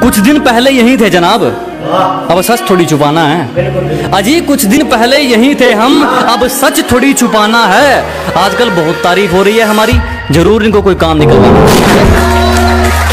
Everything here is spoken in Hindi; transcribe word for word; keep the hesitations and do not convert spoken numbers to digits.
कुछ दिन पहले यहीं थे जनाब, अब सच थोड़ी छुपाना है। अजी कुछ दिन पहले यहीं थे हम, अब सच थोड़ी छुपाना है। आजकल बहुत तारीफ हो रही है हमारी, जरूर इनको कोई काम निकलवाना है।